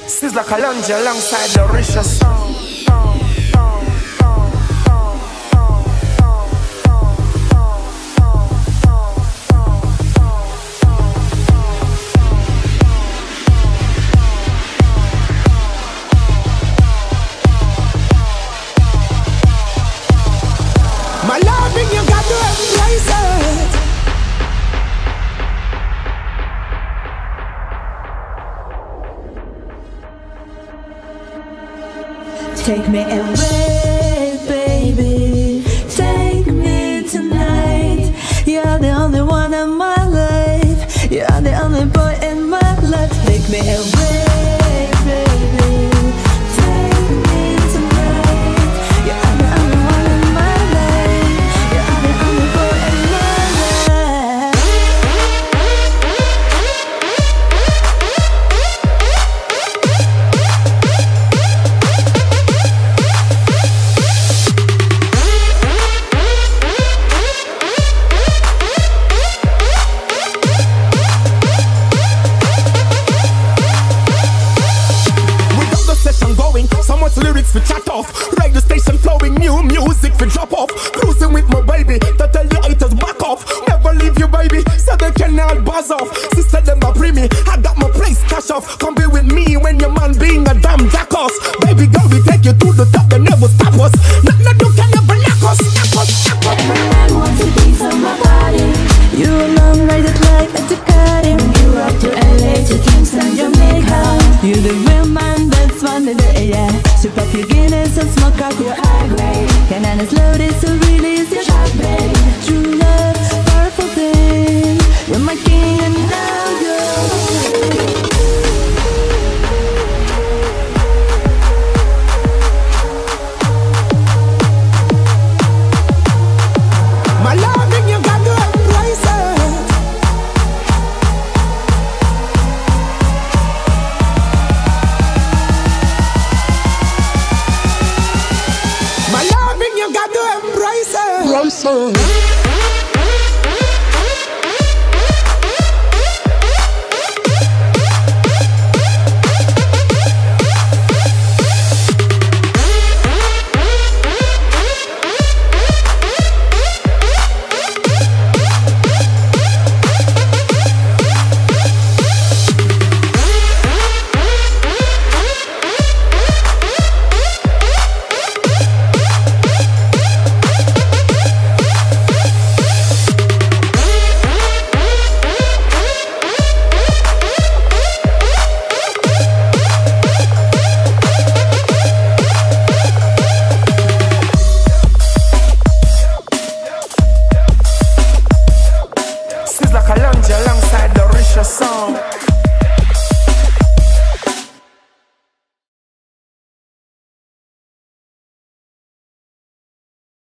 Sizzla Kalonji alongside the Risha song. My loving, you got to embrace it. Take me away, baby. Take me tonight. You're the only one in my life. You're the only boy in my life. Take me away, baby. Take me tonight. You're the only one in my life. You're the only boy in my life. So much lyrics for chat off. Radio station flowing, new music for drop off. Cruising with my baby, to tell you haters back off. Never leave you, baby, so they can all buzz off. Sister them a pre me, I got my place cash off. Come be with me when your man being a damn jackass. Baby girl, we take you to the top, they never stop us. Nothing you can never knock us, knock us, knock us. My man wants a piece of my body. You alone ride it like a Ducati. You up to LA to Kingston, Jamaica. You the real man, that's one of the yeah. Sip up your Guinness and smoke up your high grade. Can I slow this to release your shot, babe? True love, powerful thing. You're my king and now you're My loving, you got to embrace it. My loving, you got to embrace it. Embrace it. Sizzla Kalonji alongside the Risha song.